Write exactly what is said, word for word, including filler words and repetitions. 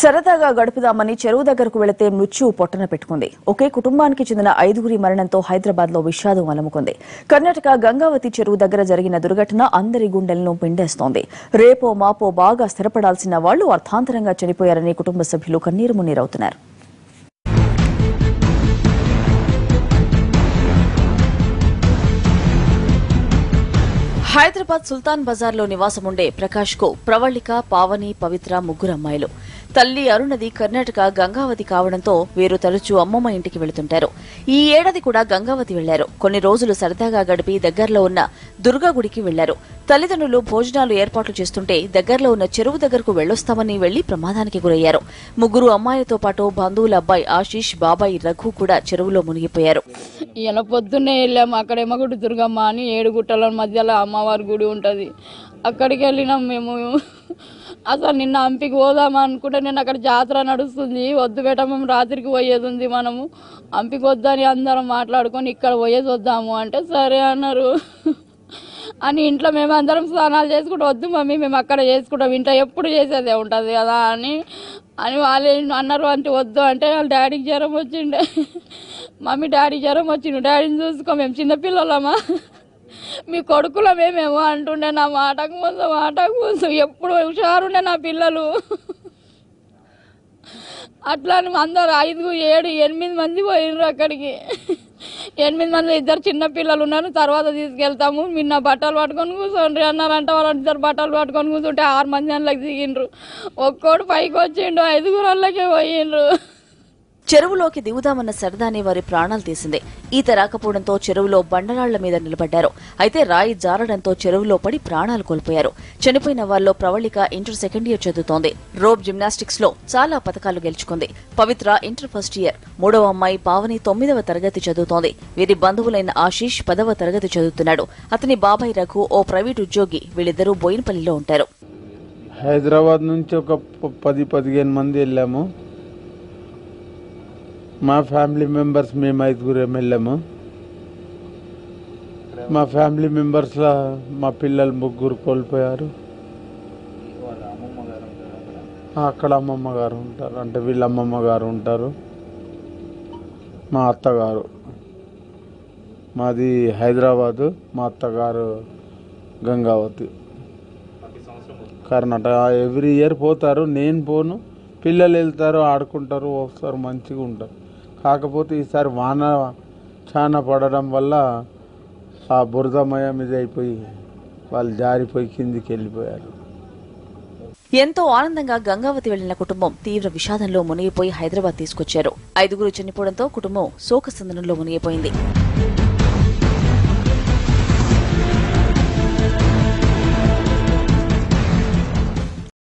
సరదాగా గడుపుదామని చెరువు దగ్గరకు వెళితే మృత్యువు పొట్టన పెట్టుకుంది. ఒకే కుటుంబానికి చెందిన ఐదుగురి మరణంతో హైదరాబాద్ లో విషాదం అలముకుంది. కర్ణాటక గంగావతి చెరువు దగ్గర జరిగిన దుర్ఘటన అందరి గుండెలను పిండేస్తోంది. రేపో మాపో బాగా స్థిరపడాల్సిన వాళ్లు అర్థాంతరంగా చనిపోయారని కుటుంబ సభ్యులు కన్నీరు మున్నీరవుతున్నారు. హైదరాబాద్ సుల్తాన్ బజార్ లో నివాసముండే ప్రకాష్ కు ప్రవళిక, పావని, పవిత్ర ముగ్గురు అమ్మాయిలు. తల్లి అరుణది కర్ణాటక గంగావతి కావడంతో వీరు తరచూ అమ్మమ్మ ఇంటికి వెళుతుంటారు. ఈ ఏడాది కూడా గంగావతి వెళ్లారు. కొన్ని రోజులు సరదాగా గడిపి దగ్గరలో ఉన్న దుర్గా గుడికి వెళ్లారు. తల్లిదండ్రులు భోజనాలు ఏర్పాట్లు చేస్తుంటే దగ్గరలో ఉన్న చెరువు దగ్గరకు వెళ్లొస్తామని వెళ్లి ప్రమాదానికి గురయ్యారు. ముగ్గురు అమ్మాయిలతో పాటు బంధువుల అబ్బాయి ఆశీష్, బాబాయి రఘు కూడా చెరువులో మునిగిపోయారు. ఇలా పొద్దున్నే వెళ్ళాము. అక్కడ ఎమ్మగుడి దుర్గమ్మ అని ఏడు గుట్టల మధ్యలో అమ్మవారి గుడి ఉంటుంది. అక్కడికి వెళ్ళినాం మేము. అసలు నిన్న హంపికి పోదామా అనుకుంటే నేను అక్కడ జాతర నడుస్తుంది, వద్దు బేట మేము రాత్రికి పోయేది ఉంది, మనము హంపికి వద్దని అందరం మాట్లాడుకొని ఇక్కడ పోయేది వద్దాము అంటే సరే అన్నారు. అని ఇంట్లో మేము అందరం స్నానాలు చేసుకుంటూ వద్దు మమ్మీ మేము అక్కడ చేసుకుంటాం, ఇంట్లో ఎప్పుడు చేసేదే ఉంటుంది కదా అని అని వాళ్ళు అన్నారు. అంటే వద్దు అంటే వాళ్ళ డాడీకి జ్వరం వచ్చిండే. మమ్మీ డాడీ జ్వరం వచ్చిండు, డాడీని చూసుకో మేము చిన్నపిల్లలమ్మా, మీ కొడుకుల మేమేమో అంటుండే. నా మాటకు ముందు మాటకు ముందు ఎప్పుడు హుషారుండే నా పిల్లలు. అట్లా అందరు ఐదు ఏడు ఎనిమిది మంది పోయినరు అక్కడికి. ఎనిమిది మంది ఇద్దరు చిన్న పిల్లలు ఉన్నారు. తర్వాత తీసుకెళ్తాము నిన్న బట్టలు పట్టుకొని కూర్చోండి అన్నారంట. వాళ్ళ ఇద్దరు బట్టలు పట్టుకొని కూర్చుంటే ఆరు మంది అందులోకి దిగిండ్రు. ఒక్కోడు పైకి వచ్చిండు, ఐదుగురు వాళ్ళకే పోయిండ్రు. చెరువులోకి దిగుదామన్న సరదానే వారి ప్రాణాలు తీసింది. ఈత రాకపోవడంతో చెరువులో బండరాళ్ల మీద నిలబడ్డారు. అయితే రాయి జారడంతో చెరువులో పడి ప్రాణాలు కోల్పోయారు. చనిపోయిన వారిలో ప్రవళిక ఇంటర్ సెకండ్ ఇయర్ చదువుతోంది. రోప్ జిమ్నాస్టిక్స్ లో చాలా పథకాలు గెలుచుకుంది. Pavitra inter first year. మూడవ అమ్మాయి పావని తొమ్మిదవ తరగతి చదువుతోంది. వీరి బంధువులైన ఆశీష్ పదవ తరగతి చదువుతున్నాడు. అతని బాబాయ్ రఘు ఓ ప్రైవేట్ ఉద్యోగి. వీళ్ళిద్దరూ బోయినపల్లిలో ఉంటారు. హైదరాబాద్ నుంచి ఒక పది పదిహేను మంది వెళ్ళాము. మా ఫ్యామిలీ మెంబర్స్ మేము ఐదుగురు వెళ్ళాము. మా ఫ్యామిలీ మెంబర్స్లో మా పిల్లలు ముగ్గురు కోల్పోయారు. అక్కడ అమ్మమ్మ గారు ఉంటారు, అంటే వీళ్ళ అమ్మమ్మ గారు ఉంటారు. మా అత్తగారు, మాది హైదరాబాదు, మా అత్తగారు గంగావతి కర్ణాటక. ఎవ్రీ ఇయర్ పోతారు, నేను పోను. పిల్లలు వెళ్తారు, ఆడుకుంటారు, వస్తారు, మంచిగా ఉంటారు. కాకపోతే ఈసారి వాన చాలా పడడం వల్ల ఆ బురదమయం ఇది అయిపోయి వాళ్ళు జారిపోయి కిందికి వెళ్ళిపోయారు. ఎంతో ఆనందంగా గంగావతి వెళ్లిన కుటుంబం తీవ్ర విషాదంలో మునిగిపోయి హైదరాబాద్ తీసుకొచ్చారు. ఐదుగురు చనిపోవడంతో కుటుంబం శోకసందనంలో మునిగిపోయింది.